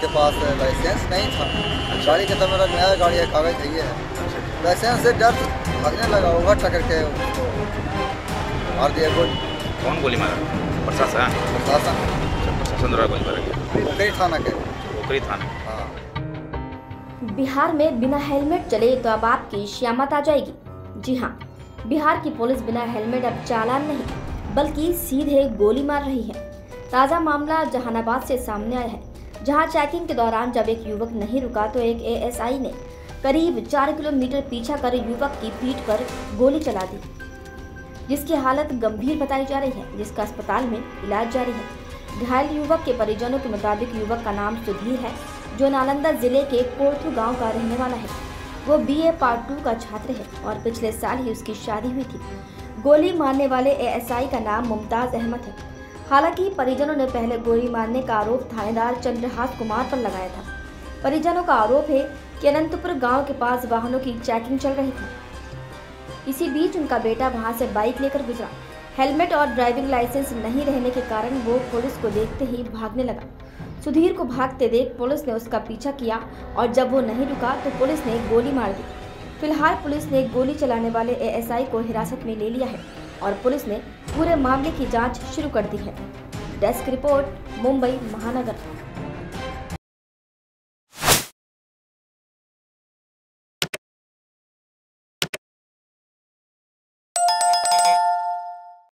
उसके पास लाइसेंस नहीं था। गाड़ी का तो मेरा नया गाड़ी है, कागज नहीं है। लाइसेंस से डर भागने लगा, ओवर टक्कर के उसको मार दिया गोली। कौन गोली मारा? प्रशासन? प्रशासन। प्रशासन द्वारा गोली मारा गया। कई थाना के। ओकरी थाना। हाँ। बिहार में बिना हेलमेट चले तो अब आपकी श्यामत आ जाएगी। जी हाँ, बिहार की पुलिस बिना हेलमेट अब चालान नहीं बल्कि सीधे गोली मार रही है। ताज़ा मामला जहानाबाद से सामने आया है, जहां चेकिंग के दौरान जब एक युवक नहीं रुका तो एक एएसआई ने करीब 4 किलोमीटर पीछा कर युवक की पीठ पर गोली चला दी, जिसकी हालत गंभीर बताई जा रही है, जिसका अस्पताल में इलाज जारी है। घायल युवक के परिजनों के मुताबिक युवक का नाम सुधीर है, जो नालंदा जिले के कोर्थू गांव का रहने वाला है। वो BA पार्ट 2 का छात्र है और पिछले साल ही उसकी शादी हुई थी। गोली मारने वाले एएसआई का नाम मुमताज अहमद है। हालांकि परिजनों ने पहले गोली मारने का आरोप थानेदार चंद्रहास कुमार पर लगाया था। परिजनों का आरोप है कि अनंतपुर गांव के पास वाहनों की चेकिंग चल रही थी। इसी बीच उनका बेटा वहां से बाइक लेकर गुजरा। हेलमेट और ड्राइविंग लाइसेंस नहीं रहने के कारण वो पुलिस को देखते ही भागने लगा। सुधीर को भागते देख पुलिस ने उसका पीछा किया और जब वो नहीं रुका तो पुलिस ने गोली मार दी। फिलहाल पुलिस ने गोली चलाने वाले एएसआई को हिरासत में ले लिया है और पुलिस ने पूरे मामले की जांच शुरू कर दी है। डेस्क रिपोर्ट, मुंबई महानगर।